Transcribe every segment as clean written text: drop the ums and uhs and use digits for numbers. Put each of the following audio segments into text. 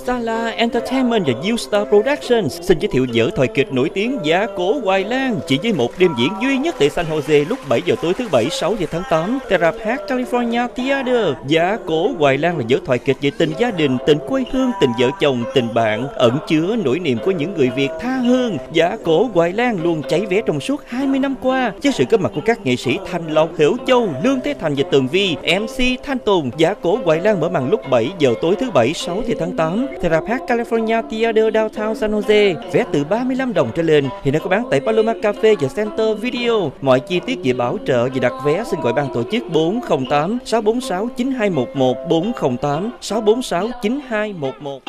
Sala Entertainment và U-Star Productions xin giới thiệu vở thời kịch nổi tiếng Dạ Cổ Hoài Lan chỉ với một đêm diễn duy nhất tại San Jose lúc 7 giờ tối thứ Bảy 6 giờ tháng 8 tại rạp hát California Theater. Dạ Cổ Hoài Lan là vở thoại kịch về tình gia đình, tình quê hương, tình vợ chồng, tình bạn, ẩn chứa nỗi niềm của những người Việt tha hương. Dạ Cổ Hoài Lan luôn cháy vé trong suốt 20 năm qua với sự có mặt của các nghệ sĩ Thành Lộc, Hiểu Châu, Lương Thế Thành và Tường Vi, MC Thanh Tùng. Dạ Cổ Hoài Lan mở màn lúc 7 giờ tối thứ Bảy 6 giờ tháng 8 tại rạp hát California Theater Downtown San Jose. Vé từ 35 đồng trở lên hiện đang có bán tại Paloma Cafe và Center Video. Mọi chi tiết về bảo trợ và đặt vé xin gọi ban tổ chức 408 646 9211 408 646 9211.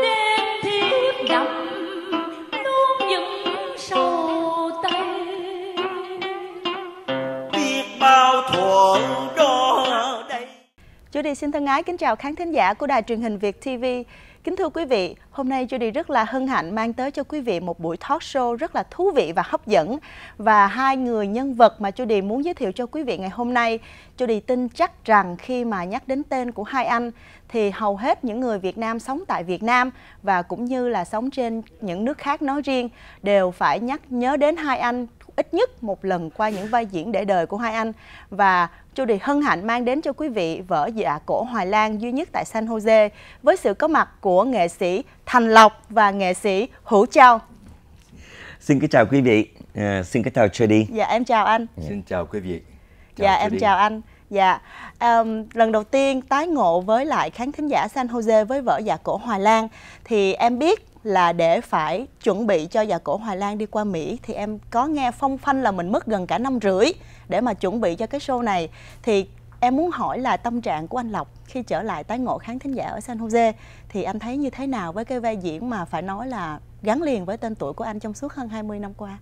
Judy xin thân ái kính chào khán thính giả của đài truyền hình Việt TV. Kính thưa quý vị, hôm nay Judy rất là hân hạnh mang tới cho quý vị một buổi talk show rất là thú vị và hấp dẫn. Và hai người nhân vật mà Judy muốn giới thiệu cho quý vị ngày hôm nay, Judy tin chắc rằng khi mà nhắc đến tên của hai anh thì hầu hết những người Việt Nam sống tại Việt Nam và cũng như là sống trên những nước khác nói riêng đều phải nhớ đến hai anh ít nhất một lần qua những vai diễn để đời của hai anh. Và Judy hân hạnh mang đến cho quý vị vở Dạ Cổ Hoài Lan duy nhất tại San Jose với sự có mặt của nghệ sĩ Thành Lộc và nghệ sĩ Hữu Châu. Xin kính chào quý vị, xin kính chào Judy. Dạ em chào anh. Xin chào quý vị. Dạ em chào anh. Dạ, lần đầu tiên tái ngộ với lại khán thính giả San Jose với vở Dạ Cổ Hoài Lan thì em biết là để phải chuẩn bị cho Dạ Cổ Hoài Lan đi qua Mỹ thì em có nghe phong phanh là mình mất gần cả 5 rưỡi để mà chuẩn bị cho cái show này. Thì em muốn hỏi là tâm trạng của anh Lộc khi trở lại tái ngộ khán thính giả ở San Jose thì anh thấy như thế nào với cái vai diễn mà phải nói là gắn liền với tên tuổi của anh trong suốt hơn 20 năm qua?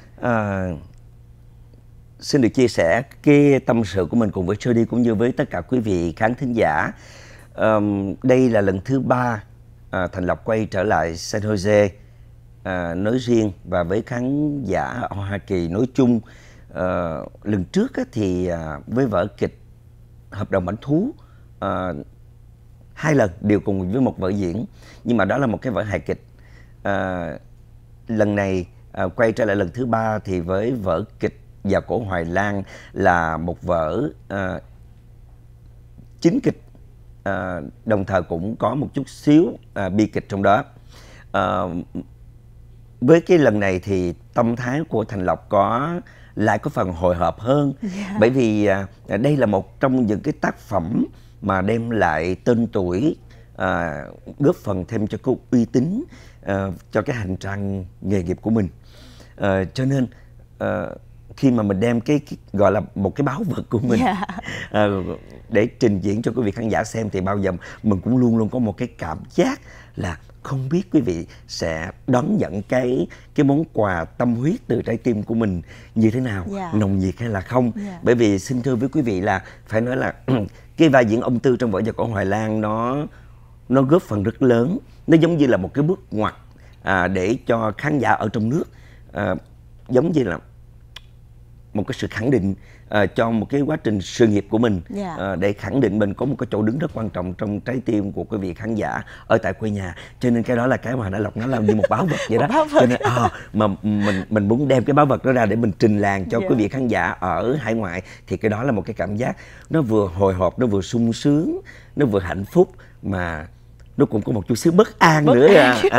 Xin được chia sẻ cái tâm sự của mình cùng với Judy cũng như với tất cả quý vị khán thính giả. Đây là lần thứ 3 Thành Lộc quay trở lại San Jose nói riêng và với khán giả ở Hoa Kỳ nói chung. Lần trước thì với vở kịch Hợp đồng mãnh thú 2 lần đều cùng với một vở diễn, nhưng mà đó là một cái vở hài kịch. Lần này quay trở lại lần thứ 3 thì với vở kịch Dạ Cổ Hoài Lan là một vở chính kịch, đồng thời cũng có một chút xíu bi kịch trong đó. Với cái lần này thì tâm thái của Thành Lộc lại có phần hồi hộp hơn, bởi vì đây là một trong những cái tác phẩm mà đem lại tên tuổi, góp phần thêm cho cái uy tín cho cái hành trang nghề nghiệp của mình. Cho nên khi mà mình đem cái gọi là một cái báu vật của mình để trình diễn cho quý vị khán giả xem thì bao giờ mình cũng luôn luôn có một cái cảm giác là không biết quý vị sẽ đón nhận cái món quà tâm huyết từ trái tim của mình như thế nào, nồng nhiệt hay là không. Bởi vì xin thưa với quý vị là phải nói là cái vai diễn ông Tư trong vở Dạ Cổ Hoài Lan nó góp phần rất lớn, nó giống như là một cái bước ngoặt để cho khán giả ở trong nước, giống như là một cái sự khẳng định cho một cái quá trình sự nghiệp của mình, để khẳng định mình có một cái chỗ đứng rất quan trọng trong trái tim của quý vị khán giả ở tại quê nhà. Cho nên cái đó là cái mà đã Lộc nó làm như một báu vật vậy đó. Cho nên mà mình muốn đem cái báu vật đó ra để mình trình làng cho quý vị khán giả ở hải ngoại, thì cái đó là một cái cảm giác nó vừa hồi hộp, nó vừa sung sướng, nó vừa hạnh phúc, mà nó cũng có một chút xíu bất an nữa.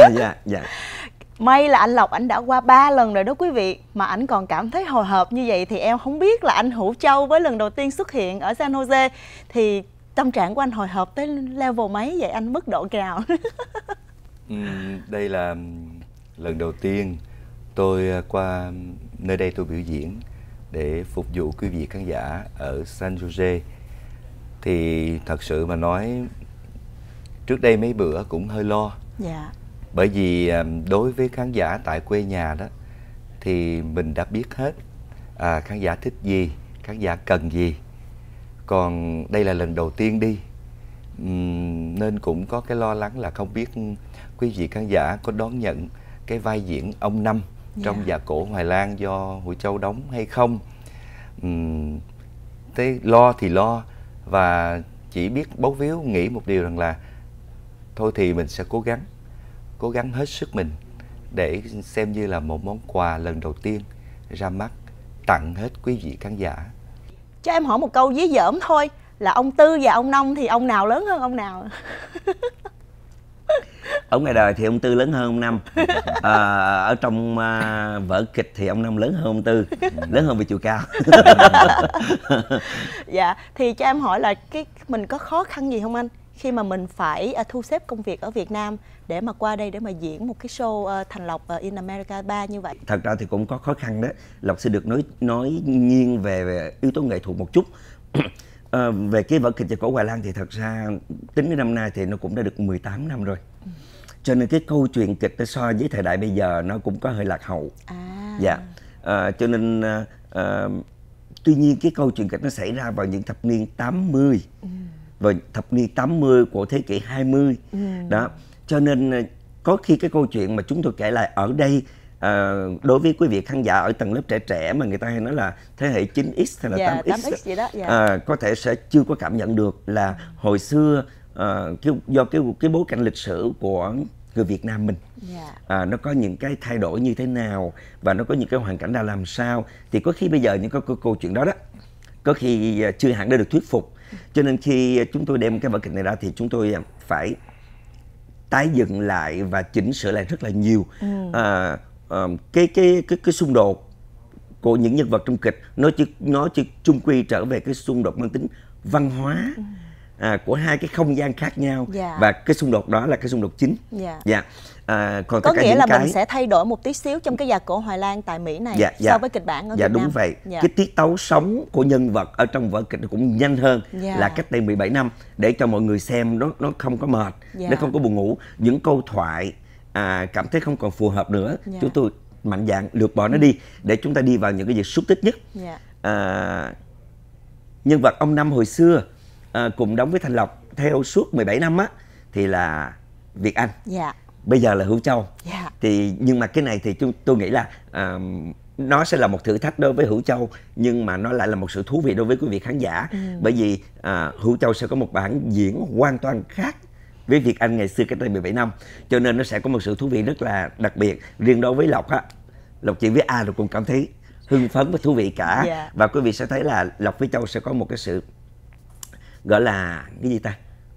May là anh Lộc ảnh đã qua 3 lần rồi đó quý vị, mà ảnh còn cảm thấy hồi hộp như vậy thì em không biết là anh Hữu Châu với lần đầu tiên xuất hiện ở San Jose thì tâm trạng của anh hồi hộp tới level mấy vậy anh, mức độ nào? Đây là lần đầu tiên tôi qua nơi đây tôi biểu diễn để phục vụ quý vị khán giả ở San Jose. Thì thật sự mà nói trước đây mấy bữa cũng hơi lo. Bởi vì đối với khán giả tại quê nhà đó thì mình đã biết hết khán giả thích gì, khán giả cần gì. Còn đây là lần đầu tiên đi nên cũng có cái lo lắng là không biết quý vị khán giả có đón nhận cái vai diễn ông Năm trong Dạ Cổ Hoài Lan do Hữu Châu đóng hay không. Lo thì lo và chỉ biết bấu víu nghĩ một điều rằng là thôi thì mình sẽ cố gắng hết sức mình để xem như là một món quà lần đầu tiên ra mắt tặng hết quý vị khán giả. Cho em hỏi một câu dí dỏm thôi, là ông Tư và ông Nông thì ông nào lớn hơn ông nào? Ở ngoài đời thì ông Tư lớn hơn ông Năm. Ở trong vở kịch thì ông Năm lớn hơn ông Tư, lớn hơn về chiều cao. Dạ, thì cho em hỏi là mình có khó khăn gì không anh, khi mà mình phải thu xếp công việc ở Việt Nam để mà qua đây để mà diễn một cái show Thành Lộc in America 3 như vậy? Thật ra thì cũng có khó khăn đó. Lộc sẽ được nói nghiêng về yếu tố nghệ thuật một chút. Về cái vở kịch Già Cổ Hoài Lan thì thật ra tính đến năm nay thì nó cũng đã được 18 năm rồi. Cho nên cái câu chuyện kịch so với thời đại bây giờ nó cũng có hơi lạc hậu. Dạ. Cho nên tuy nhiên cái câu chuyện kịch nó xảy ra vào những thập niên 80. Vào thập niên 80 của thế kỷ 20. Đó. Cho nên có khi cái câu chuyện mà chúng tôi kể lại ở đây, đối với quý vị khán giả ở tầng lớp trẻ mà người ta hay nói là thế hệ 9X hay là 8X gì đó, có thể sẽ chưa có cảm nhận được là hồi xưa do cái bối cảnh lịch sử của người Việt Nam mình, nó có những cái thay đổi như thế nào và nó có những cái hoàn cảnh ra làm sao, thì có khi bây giờ những cái câu chuyện đó có khi chưa hẳn đã được thuyết phục. Cho nên khi chúng tôi đem cái vở kịch này ra thì chúng tôi phải tái dựng lại và chỉnh sửa lại rất là nhiều. Cái xung đột của những nhân vật trong kịch nó chỉ chung quy trở về cái xung đột mang tính văn hóa của hai cái không gian khác nhau, và cái xung đột đó là cái xung đột chính. Còn có nghĩa là mình sẽ thay đổi một tí xíu trong cái Già Cổ Hoài Lan tại Mỹ này so với kịch bản ở Việt Nam. Đúng vậy. Cái tiết tấu sống của nhân vật ở trong vở kịch nó cũng nhanh hơn là cách đây 17 năm, để cho mọi người xem nó không có mệt, nó không có buồn ngủ. Những câu thoại cảm thấy không còn phù hợp nữa, chúng tôi mạnh dạn lược bỏ nó đi để chúng ta đi vào những cái gì xúc tích nhất. Nhân vật ông Năm hồi xưa cùng đóng với Thành Lộc theo suốt 17 năm thì là Việt Anh. Bây giờ là Hữu Châu. Nhưng mà cái này thì tôi nghĩ là nó sẽ là một thử thách đối với Hữu Châu, nhưng mà nó lại là một sự thú vị đối với quý vị khán giả. Bởi vì Hữu Châu sẽ có một bản diễn hoàn toàn khác với Việt Anh ngày xưa cách đây 17 năm. Cho nên nó sẽ có một sự thú vị rất là đặc biệt. Riêng đối với Lộc Lộc chỉ với ai Lộc cũng cảm thấy hưng phấn và thú vị cả. Và quý vị sẽ thấy là Lộc với Châu sẽ có một cái sự gọi là cái gì ta?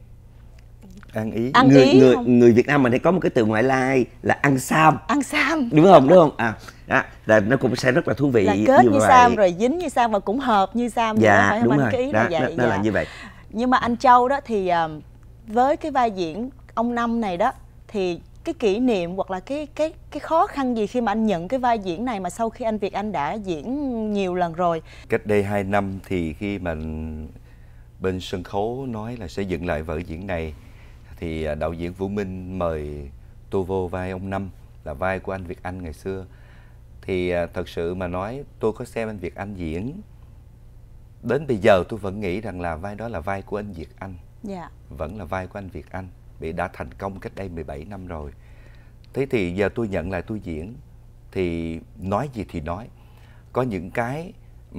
Ăn ý. Người Việt Nam mình hay có một cái từ ngoại lai là ăn sam. Ăn sam. Đúng không? Là nó cũng sẽ rất là thú vị. Là kết như sam rồi dính như sam và cũng hợp như sam. Phải không anh? Cái ý là vậy. Nó là như vậy. Nhưng mà anh Châu đó thì với cái vai diễn ông Năm này đó, thì cái kỷ niệm hoặc là cái khó khăn gì khi mà anh nhận cái vai diễn này mà sau khi anh Việt Anh đã diễn nhiều lần rồi? Cách đây 2 năm thì khi mà bên sân khấu nói là sẽ dựng lại vở diễn này, thì đạo diễn Vũ Minh mời tôi vô vai ông Năm, là vai của anh Việt Anh ngày xưa. Thì thật sự mà nói, tôi có xem anh Việt Anh diễn, đến bây giờ tôi vẫn nghĩ rằng là vai đó là vai của anh Việt Anh. Vẫn là vai của anh Việt Anh, vì đã thành công cách đây 17 năm rồi. Thế thì giờ tôi nhận lại tôi diễn, thì nói gì thì nói, có những cái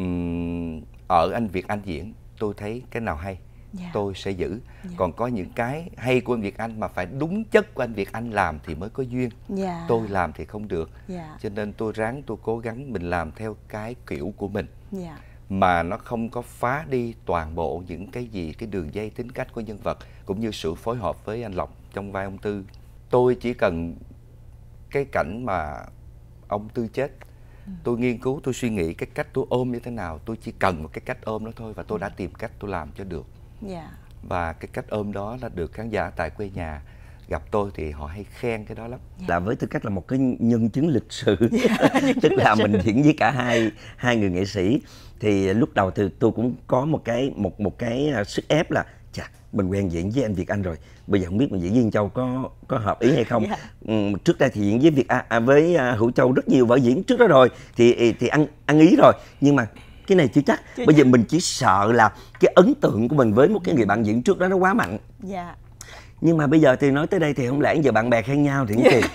ở anh Việt Anh diễn tôi thấy cái nào hay tôi sẽ giữ. Còn có những cái hay của anh Việt Anh mà phải đúng chất của anh Việt Anh làm thì mới có duyên. Tôi làm thì không được. Cho nên tôi cố gắng mình làm theo cái kiểu của mình, mà nó không có phá đi toàn bộ những cái gì, cái đường dây tính cách của nhân vật, cũng như sự phối hợp với anh Lộc trong vai ông Tư. Tôi chỉ cần cái cảnh mà ông Tư chết, tôi nghiên cứu, tôi suy nghĩ cái cách tôi ôm như thế nào. Tôi chỉ cần một cái cách ôm đó thôi, và tôi đã tìm cách tôi làm cho được. Và cái cách ôm đó là được khán giả tại quê nhà gặp tôi thì họ hay khen cái đó lắm. Là với tư cách là một cái nhân chứng lịch sử, tức là mình diễn với cả hai người nghệ sĩ, thì lúc đầu thì tôi cũng có một cái sức ép là mình quen diễn với anh Việt Anh rồi, bây giờ không biết mình diễn với anh Châu có hợp ý hay không. Trước đây thì diễn với Hữu Châu rất nhiều vở diễn trước đó rồi, thì ăn ý rồi, nhưng mà cái này chưa chắc. Bây giờ mình chỉ sợ là cái ấn tượng của mình với một cái người bạn diễn trước đó nó quá mạnh. Nhưng mà bây giờ thì nói tới đây thì không lẽ giờ bạn bè khen nhau thì cũng kỳ.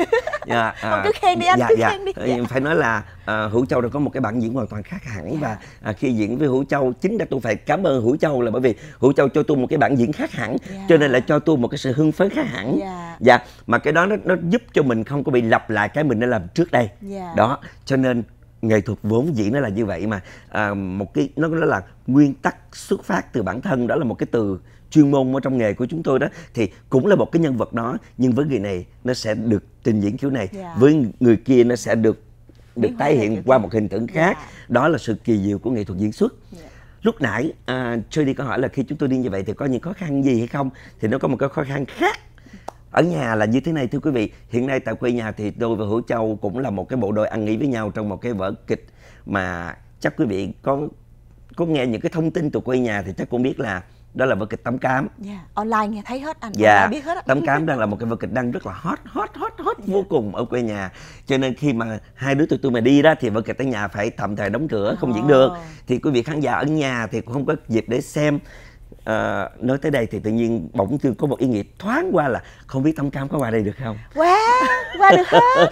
Ông cứ khen đi anh, cứ khen đi. Phải nói là Hữu Châu đã có một cái bản diễn hoàn toàn khác hẳn. Và khi diễn với Hữu Châu, chính ra tôi phải cảm ơn Hữu Châu, là bởi vì Hữu Châu cho tôi một cái bản diễn khác hẳn, cho nên là cho tôi một cái sự hưng phấn khác hẳn. Mà cái đó nó giúp cho mình không có bị lặp lại cái mình đã làm trước đây. Đó, cho nên nghệ thuật vốn dĩ nó là như vậy mà. Một cái nó là nguyên tắc xuất phát từ bản thân, đó là một cái từ chuyên môn ở trong nghề của chúng tôi đó, thì cũng là một cái nhân vật đó, nhưng với người này nó sẽ được trình diễn kiểu này, với người kia nó sẽ được tái hiện qua một hình tượng khác. Đó là sự kỳ diệu của nghệ thuật diễn xuất. Lúc nãy Jody có hỏi là khi chúng tôi đi như vậy thì có những khó khăn gì hay không, thì nó có một cái khó khăn khác ở nhà là như thế này thưa quý vị. Hiện nay tại quê nhà thì tôi và Hữu Châu cũng là một cái bộ đôi ăn ý với nhau trong một cái vở kịch mà chắc quý vị có nghe những cái thông tin từ quê nhà thì chắc cũng biết là đó là vở kịch Tấm Cám. Online nghe thấy hết anh, biết hết. Tấm Cám đang là một cái vở kịch đang rất là hot vô cùng ở quê nhà. Cho nên khi mà hai đứa tụi tôi mà đi đó thì vở kịch ở nhà phải tạm thời đóng cửa, không diễn được. Thì quý vị khán giả ở nhà thì cũng không có dịp để xem. Nói tới đây thì tự nhiên bỗng dưng có một ý nghĩ thoáng qua là không biết Tấm Cám có qua đây được không? Qua được hết.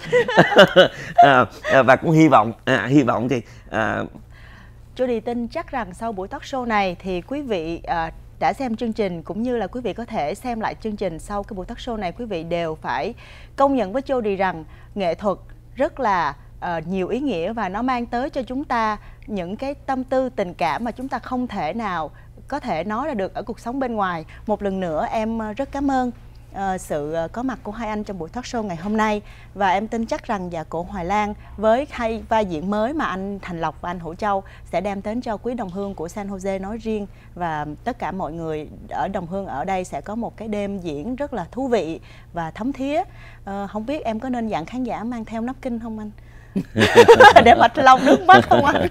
Và cũng hy vọng thì Jody tin chắc rằng sau buổi talk show này thì quý vị đã xem chương trình, cũng như là quý vị có thể xem lại chương trình sau cái buổi talk show này, quý vị đều phải công nhận với Jody rằng nghệ thuật rất là nhiều ý nghĩa và nó mang tới cho chúng ta những cái tâm tư tình cảm mà chúng ta không thể nào có thể nói ra được ở cuộc sống bên ngoài. Một lần nữa em rất cảm ơn sự có mặt của hai anh trong buổi talk show ngày hôm nay, và em tin chắc rằng Dạ Cổ Hoài Lang với hai vai diễn mới mà anh Thành Lộc và anh Hữu Châu sẽ đem đến cho quý đồng hương của San Jose nói riêng và tất cả mọi người ở đồng hương ở đây sẽ có một cái đêm diễn rất là thú vị và thấm thía. Không biết em có nên dặn khán giả mang theo nắp kinh không anh? Để mạch lòng nước mắt không anh?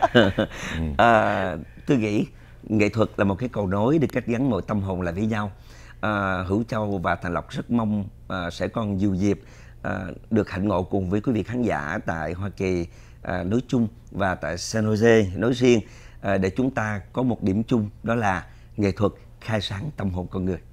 Tôi nghĩ nghệ thuật là một cái cầu nối để kết gắn mọi tâm hồn lại với nhau. Hữu Châu và Thành Lộc rất mong sẽ còn nhiều dịp được hạnh ngộ cùng với quý vị khán giả tại Hoa Kỳ nói chung và tại San Jose nói riêng, để chúng ta có một điểm chung, đó là nghệ thuật khai sáng tâm hồn con người.